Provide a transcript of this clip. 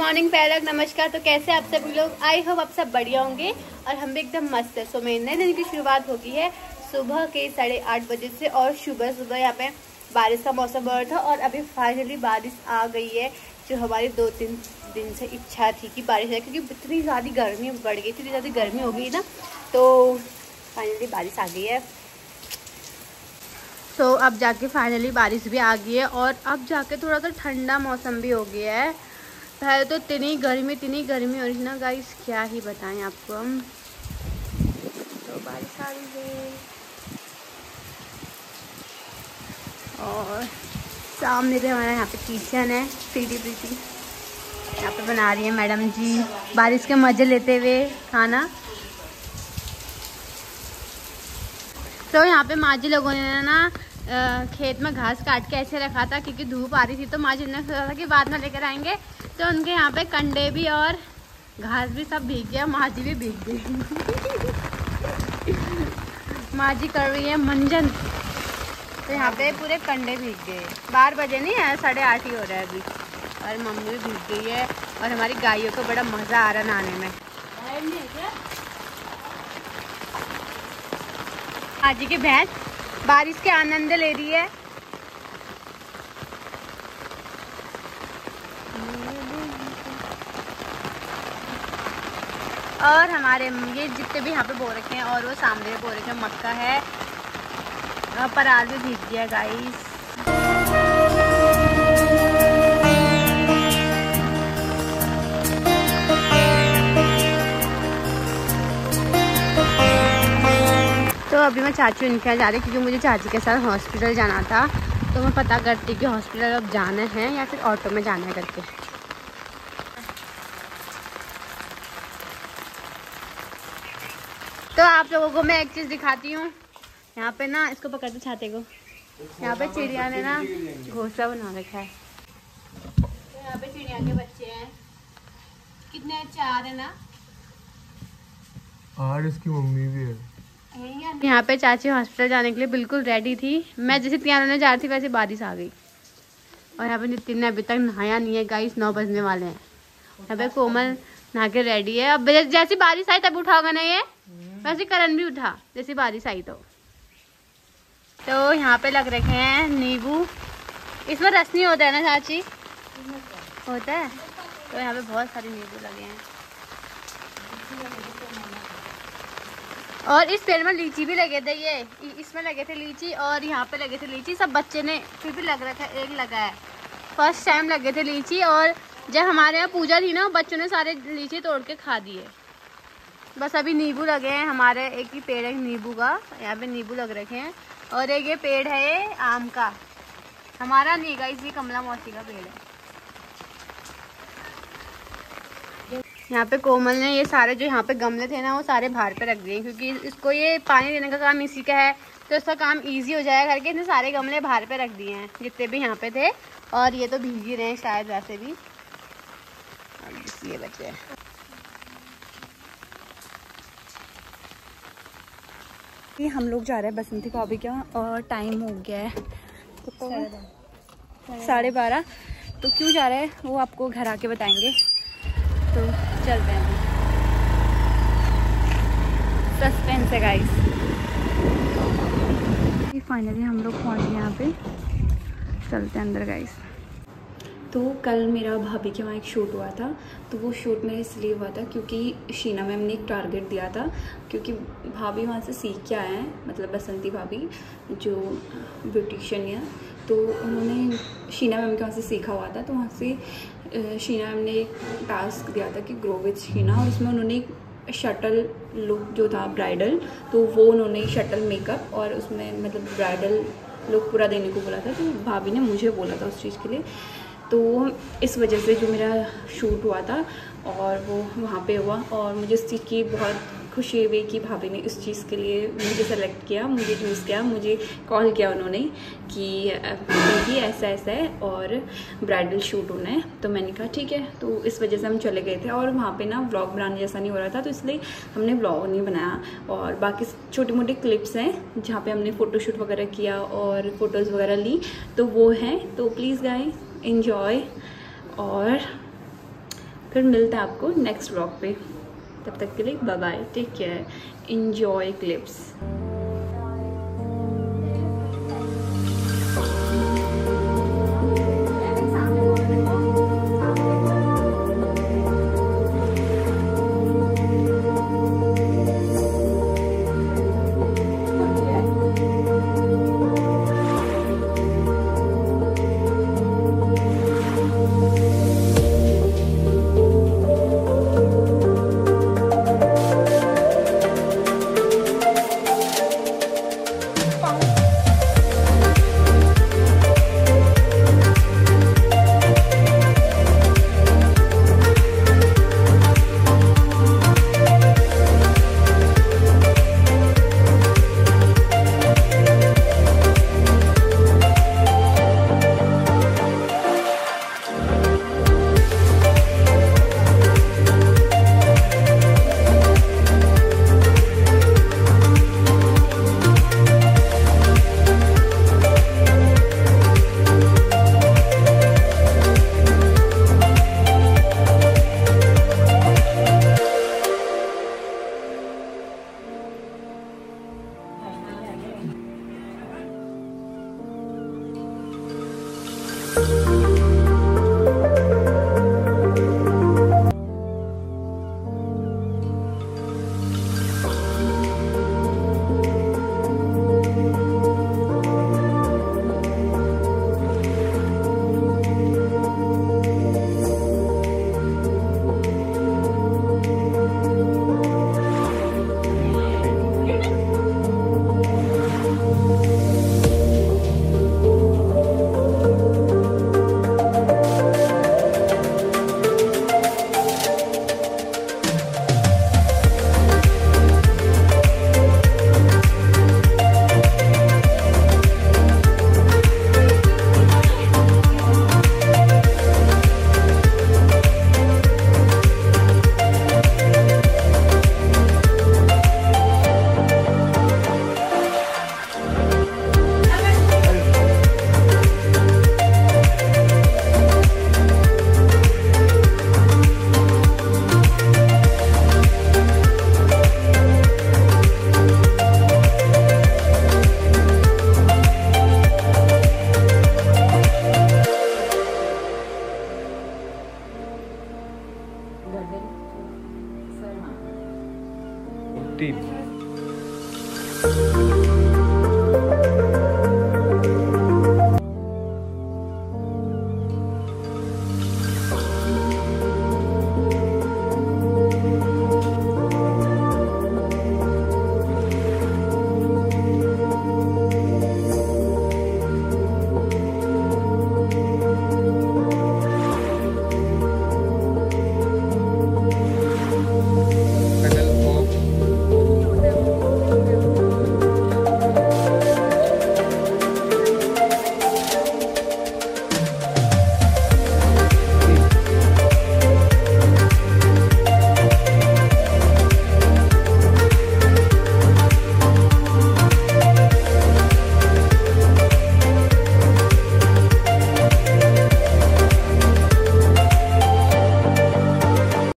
Morning, पैरक, नमस्कार। तो कैसे आप सभी लोग? आई होप आप सब बढ़िया होंगे और हम भी एकदम मस्त है। सो मेरे नए दिन की शुरुआत हो गई है सुबह के 8:30 बजे से। और सुबह यहाँ पे बारिश का मौसम हो रहा था और अभी फाइनली बारिश आ गई है, जो हमारी 2-3 दिन से इच्छा थी कि बारिश आए, क्योंकि इतनी ज़्यादा गर्मी बढ़ गई, इतनी ज़्यादा गर्मी हो गई ना, तो फाइनली बारिश आ गई है। तो अब जाके फाइनली बारिश भी आ गई है और अब जाके थोड़ा सा ठंडा मौसम भी हो गया है। पहले तो इतनी गर्मी हो रही थी ना गाइस, क्या ही बताएं आपको हम। तो बारिश आ रही है और सामने से हमारा यहाँ पे किचन है, प्रीति यहाँ पे बना रही है मैडम जी, बारिश के मजे लेते हुए खाना। तो यहाँ पे माँ जी लोगों ने ना खेत में घास काट के ऐसे रखा था, क्योंकि धूप आ रही थी। तो माँ जी ने सोचा था कि बाद में लेकर आएंगे, तो उनके यहाँ पे कंडे भी और घास भी सब भीग गया, माँ जी भी भीग गई। माँ जी कर रही है मंजन, तो यहाँ पे पूरे कंडे भीग गए। 12 बजे नहीं है, 8:30 ही हो रहा है अभी, और मम्मी भी भीग गई है। और हमारी गायों को बड़ा मज़ा आ रहा है नहाने में। माँ जी की भैंस बारिश के आनंद ले रही है। और हमारे ये जितने भी यहाँ पे बो रखे हैं, और वो सामने बो रखे हैं, मक्का है, पराल भी भीग गया गाइस। तो अभी मैं चाचू इनके यहाँ जा रही, क्योंकि मुझे चाची के साथ हॉस्पिटल जाना था। तो मैं पता करती कि हॉस्पिटल अब जाना है या फिर ऑटो में जाना है करके। तो आप लोगों को मैं एक चीज़ दिखाती हूँ। यहाँ पे ना, इसको पकड़ते छाते को, यहाँ पे चिड़िया ने ना घोंसला बना रखा है। तो यहाँ पे चिड़िया के बच्चे हैं, कितने 4 है ना, और इसकी मम्मी भी है। यहाँ पे चाची हॉस्पिटल जाने के लिए बिल्कुल रेडी थी। मैं जैसे तैयार होने जा रही थी, वैसे बारिश आ गई। और यहाँ पे नितिन ने अभी तक नहाया नहीं है गाइस, 9 बजने वाले हैं। यहाँ पे कोमल नहा के रेडी है। अब जैसी बारिश आई तब उठा होगा ना ये, वैसे करण भी उठा जैसी बारिश आई। तो यहाँ पे लग रखे हैं नींबू, इसमें रस नहीं होता है ना चाची? होता है। तो यहाँ पे बहुत सारे नींबू लगे हैं और इस पेड़ में लीची भी लगे थे। ये इसमें लगे थे लीची और यहाँ पे लगे थे लीची। सब बच्चे ने फिर भी लग रखा है, एक लगा है। फर्स्ट टाइम लगे थे लीची, और जब हमारे यहाँ पूजा थी ना, बच्चों ने सारे लीची तोड़ के खा दिए। बस अभी नींबू लगे हैं हमारे, एक ही पेड़ है नींबू का, यहाँ पे नींबू लग रखे हैं। और एक ये पेड़ है ये आम का, हमारा नहीं का, इसी कमला मौसी का पेड़ है। यहाँ पे कोमल ने ये सारे जो यहाँ पे गमले थे ना, वो सारे बाहर पे रख दिए, क्योंकि इसको ये पानी देने का काम इसी का है, तो इसका काम इजी हो जाएगा करके इसने सारे गमले बाहर पे रख दिए हैं, जितने भी यहाँ पे थे। और ये तो भीग ही रहे हैं शायद वैसे भी, ये बचे हैं। ये हम लोग जा रहे हैं बसंती भाभी के यहाँ, और टाइम हो गया है 12:30। तो क्यों जा रहे हैं वो आपको घर आके बताएंगे, तो चलते हैं। सस्पेंस है गाइस। फाइनली हम लोग पहुंच गए यहाँ पे, चलते हैं अंदर गाइस। तो कल मेरा भाभी के वहाँ एक शूट हुआ था, तो वो शूट मेरा इसलिए हुआ था क्योंकि शीना मैम ने एक टारगेट दिया था, क्योंकि भाभी वहाँ से सीख के आए हैं, मतलब बसंती भाभी जो ब्यूटिशियन है, तो उन्होंने शीना मैम के वहाँ से सीखा हुआ था। तो वहाँ से शीना मैम ने एक टास्क दिया था कि ग्रो विथ शीना, और उसमें उन्होंने एक शटल लुक जो था ब्राइडल, तो वो उन्होंने शटल मेकअप और उसमें मतलब ब्राइडल लुक पूरा देने को बोला था। तो भाभी ने मुझे बोला था उस चीज़ के लिए, तो इस वजह से जो मेरा शूट हुआ था और वो वहाँ पे हुआ, और मुझे इस चीज़ की बहुत खुशी हुई कि भाभी ने इस चीज़ के लिए मुझे सेलेक्ट किया, मुझे चूज़ किया, मुझे कॉल किया उन्होंने कि ऐसा ऐसा है और ब्राइडल शूट होना है। तो मैंने कहा ठीक है। तो इस वजह से हम चले गए थे, और वहाँ पे ना व्लॉग बनाने जैसा नहीं हो रहा था, तो इसलिए हमने व्लॉग नहीं बनाया। और बाकी छोटे मोटे क्लिप्स हैं जहाँ पे हमने फ़ोटोशूट वगैरह किया और फ़ोटोज़ वगैरह ली, तो वो हैं। तो प्लीज़ गाइस एंजॉय। और फिर मिलते हैं आपको नेक्स्ट व्लॉग पे। तब तक के लिए bye bye, take care, enjoy clips. you